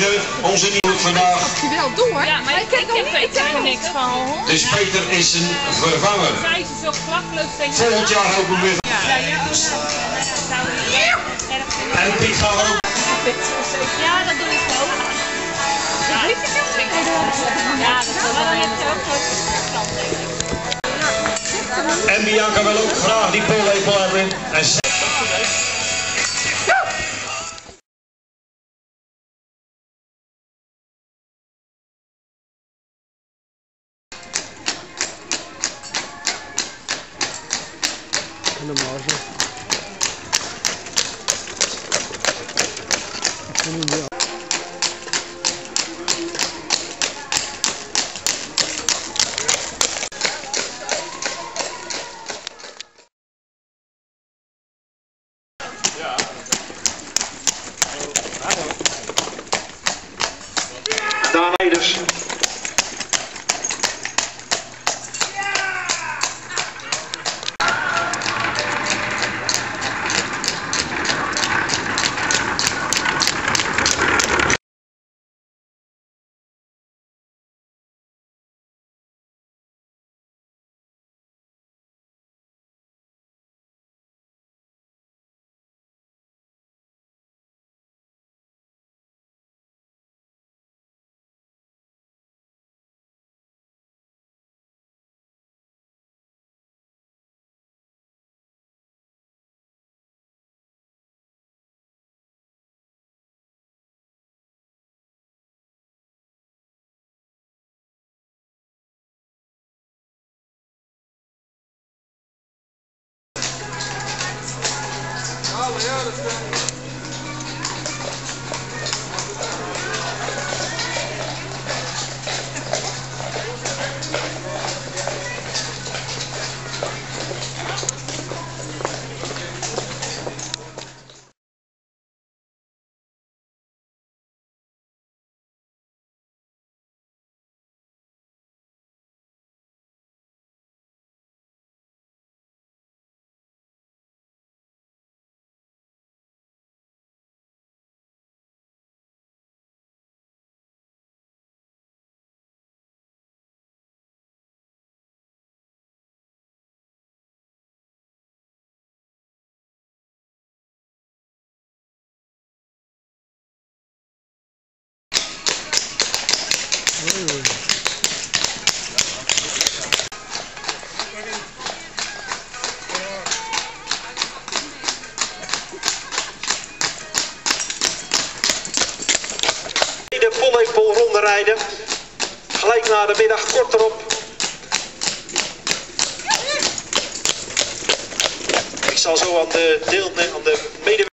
Peter, onze nieuwe vandaag. Je wil door? Ja, maar ik heb Peter er niks van. Dus Peter is een vervanger. Zij is zo klakkeloos. Volgend jaar hopen we weer. En Piet gaat ook. Ja, dat doe ik wel. Ja, dat is wel. Ja, dat is wel. Maar dan heb je ook grote denk ik. En Bianca wil ook graag die pollepel hebben. En Daan Eders. De pollepel ronde rijden. Gelijk na de middag kort erop. Ik zal zo aan de medewerkers